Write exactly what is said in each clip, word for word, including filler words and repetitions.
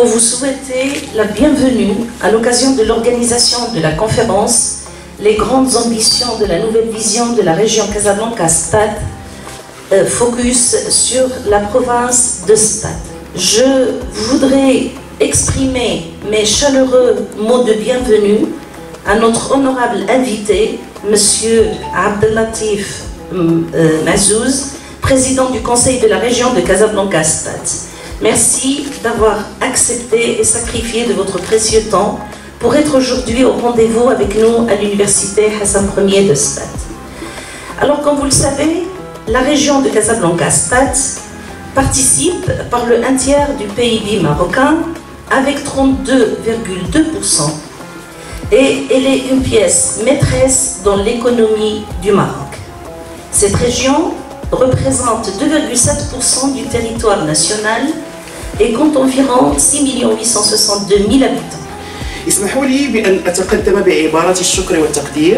pour vous souhaiter la bienvenue à l'occasion de l'organisation de la conférence Les grandes ambitions de la nouvelle vision de la région Casablanca-Stade, euh, focus sur la province de Stade. Je voudrais exprimer mes chaleureux mots de bienvenue à notre honorable invité, Monsieur Abdellatif euh, Mazouz, président du Conseil de la région de Casablanca-Stade. Merci d'avoir accepté et sacrifié de votre précieux temps pour être aujourd'hui au rendez-vous avec nous à l'université Hassan Ier de Stade. Alors, comme vous le savez, la région de Casablanca-Stade participe par le un tiers du P I B marocain avec trente-deux virgule deux pour cent et elle est une pièce maîtresse dans l'économie du Maroc. Cette région représente deux virgule sept pour cent du territoire national et compte environ six millions huit cent soixante-deux mille habitants. اسمحوا لي بأن أتقدم بعبارات الشكر والتقدير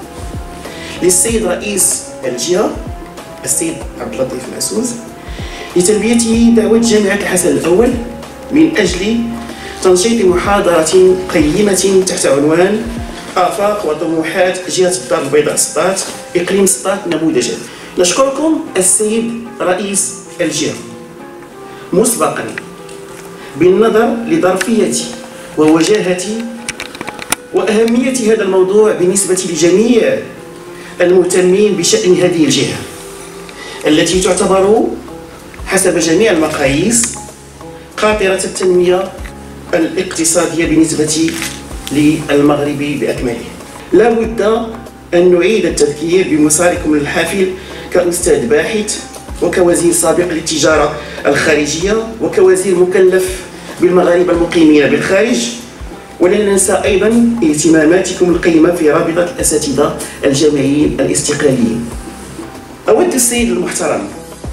للسيد رئيس الجهة السيد عبد اللطيف معزوز لتلبية دعوة جامعة الحسن الأول من أجل تنشيط محاضرة قيمة تحت عنوان آفاق وطموحات جهة الدار البيضاء سطات إقليم سطات نموذجا. نشكركم السيد رئيس الجهة مسبقا بالنظر لظرفية ووجاهة وأهمية هذا الموضوع بالنسبة لجميع المهتمين بشأن هذه الجهة التي تعتبر حسب جميع المقاييس قاطرة التنمية الاقتصادية بالنسبة للمغرب بأكمله. لا بد أن نعيد التذكير بمساركم الحافل كأستاذ باحث وكوزير سابق للتجارة الخارجية وكوزير مكلف بالمغاربة المقيمين بالخارج، ولا ننسى أيضا اهتماماتكم القيمة في رابطة الأساتذة الجامعيين الاستقلاليين. أود السيد المحترم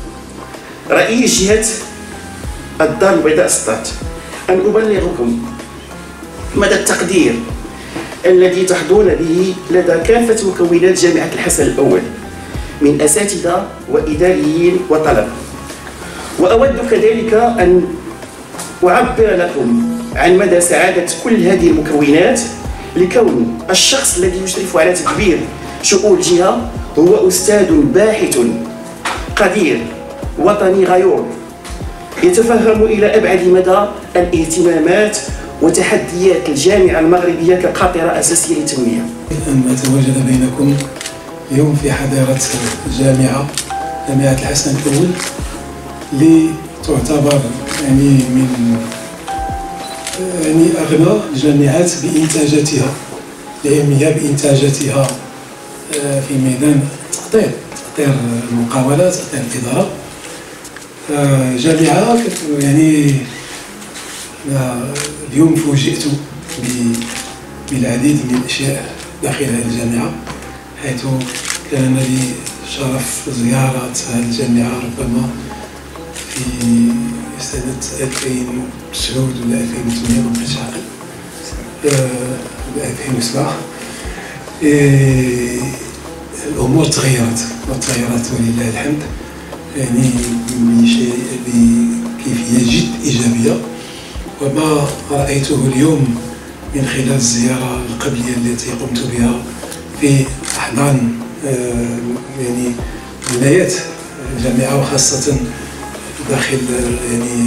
رئيس جهة الدار البيضاء سطات أن أبلغكم مدى التقدير الذي تحظون به لدى كافة مكونات جامعة الحسن الأول من أساتذة وإداريين وطلبة، وأود كذلك أن أعبر لكم عن مدى سعادة كل هذه المكونات لكون الشخص الذي يشرف على تدبير شؤون الجهة هو أستاذ باحث قدير وطني غيور يتفهم إلى أبعد مدى الاهتمامات وتحديات الجامعة المغربية كقاطرة أساسية للتنمية. أن أتواجد بينكم اليوم في حضارة الجامعة جامعة الحسن الأول اللي تعتبر يعني من يعني أغنى الجامعات بإنتاجاتها العلمية بإنتاجاتها في ميدان التخطيط تطوير المقاولات تطوير الإدارة. جامعة يعني اليوم فوجئت بالعديد من الأشياء داخل هذه الجامعة، حيث كان لي شرف زيارة هذه الجامعة ربما في سنة ألفين وتسعود ولا ألفين وثمانية ما بقيتش عاقل، ألفين وسبعة. الأمور تغيرت وتغيرت ولله الحمد، يعني بشيء بكيفية جد إيجابية. وما رأيته اليوم من خلال الزيارة القبلية التي قمت بها في أحضان يعني ولايات الجامعة وخاصة داخل يعني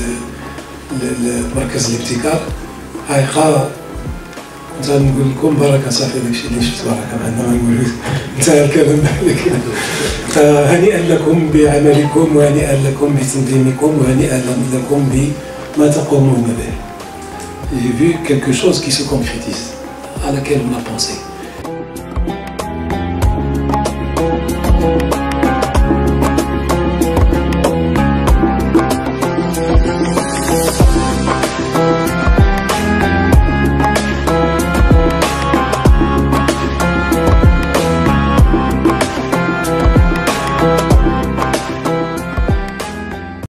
مركز الابتكار، حقيقة كنت نقول لكم بركة صافي داكشي اللي شفت بركة ما عندنا ما نقولوش انتهى الكلام. فهنيئا لكم بعملكم وهنيئا لكم بتنظيمكم وهنيئا لكم بما تقومون به. J'ai vu quelque chose qui se concrétise, à laquelle on a pensé.